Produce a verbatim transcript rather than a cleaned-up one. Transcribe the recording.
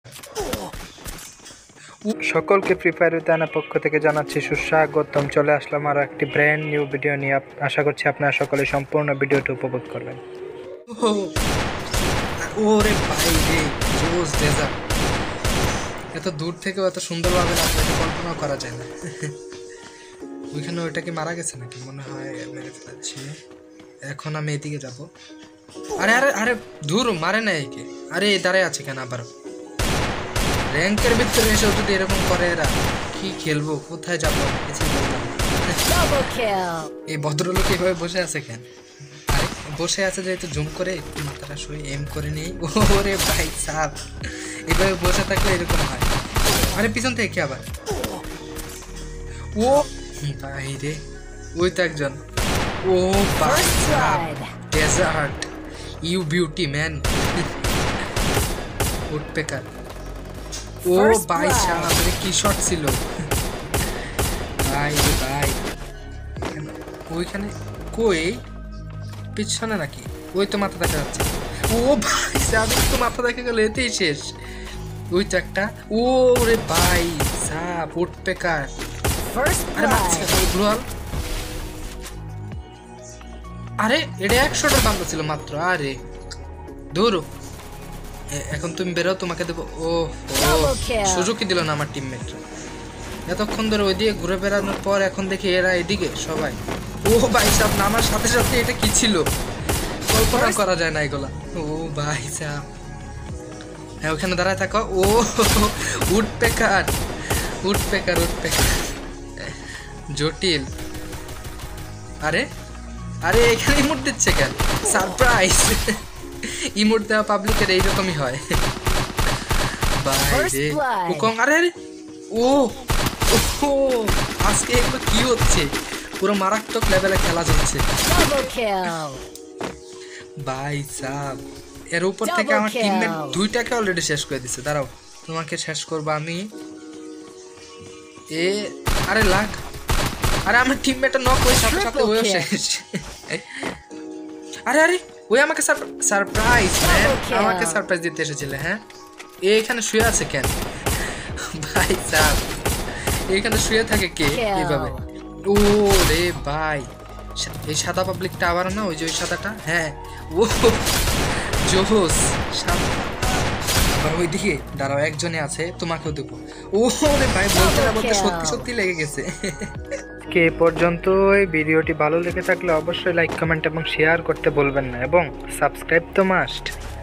সকলকে free fire উইদানা পক্ষ থেকে জানাচ্ছি সুস্বাগতম। চলে আসলাম আরও একটি ব্র্যান্ড নিউ ভিডিও নিয়ে। আশা করছি আপনারা সকলে সম্পূর্ণ ভিডিওটি উপভোগ করবেন। ওরে ভাই রে, জোস ডেজার্ট এত দূর থেকে এত সুন্দরভাবে লাগবে কল্পনাও করা যায় না। ওইখানে ওইটা কি মারা গেছে নাকি? মনে হয় মেরে ফেলাচ্ছি। এখন আমি এদিকে যাব। আরে আরে আরে দূর মারে না একে। আরে দাঁড়ায় আছে কেন আবার? র্যাঙ্কের ভিতরে এসে যদি এরকম করে এরা, কি খেলবো, কোথায় যাবো কিছু বললাম। এই ভদ্রলোক এইভাবে বসে আছে কেন? আরে বসে আছে যেহেতু জুম করে একটু মাথাটা শুয়ে এম করে নেই। ওরে ভাই সাপ, এইভাবে বসে থাকলে এরকম হয়। আরে পিছন থেকে কি আবার? ও ভাই রে, ওই তো একজন। ও ভাই desert, you beauty man, woodpecker. ও ভাই সাহেব, কি শট ছিল ভাই ভাই। ওইখানে কই? পিছনে নাকি? ওই তো মাথা দেখা যাচ্ছে। ও ভাই সাহেব, তো মাথা দেখা গেল, এতেই শেষ। ওই তো একটা। ও রে ভাই সাহেব, উডপেকার। আরে গ্লোয়াল। আরে এটা একশোটা বান্দা ছিল মাত্র। আরে দূর, এখন তুমি বেরো, তোমাকে দেবো। ও সুযোগই দিল না আমার টিমমেট। এতক্ষণ ধরে ওইদিকে ঘুরে বেড়ানোর পর এখন দেখি এরা এদিকে সবাই। ও ভাই সাহেব, নামার সাথে সাথে এটা কি ছিল, কল্পনা করা যায় না এগুলা। ও ভাই সাহেব, হ্যাঁ ওখানে দাঁড়ায় থাকো। ও উডপেকার, উডপেকার, উডপেকার, জটিল। আরে আরে এখানে ইমোট দিচ্ছে কেন? সারপ্রাইজ। ইমোট দেওয়া পাবলিকের এইরকমই হয় ভাই রে। আরে আরে ও ও আজকে এগুলো কি হচ্ছে? পুরো মারাত্মক লেভেলে খেলা চলছে ভাই সাব। এর উপর থেকে আমার টিমমেট দুইটাকে অলরেডি শেষ করে দিচ্ছে। দাঁড়াও, তোমাকে শেষ করবো আমি। এ আরে লাগ, আরে আমার টিমমেটটা নক হয়ে সাথে সাথে ওই শেষ। আরে আরে ওই আমাকে সারপ্রাইজ, আমাকে সারপ্রাইজ দিতে এসেছিল। হ্যাঁ এখানে শুয়ে আছে কেন ভাই সাহেব? এখানে শুয়ে থাকে কে এইভাবে? ও রে ভাই, এই সাদা পাবলিকটা আবার না, ওই যে ওই সাদাটা। হ্যাঁ ও জোস। আবার ওইদিকে দাঁড়াও, একজনে আছে, তোমাকেও দেবো। ও রে ভাই, বলতে না বলতে সত্যি সত্যি লেগে গেছে। কে পর্যন্ত এই ভিডিওটি ভালো লেগে থাকলে অবশ্যই লাইক, কমেন্ট এবং শেয়ার করতে বলবেন না, এবং সাবস্ক্রাইব তো মাস্ট।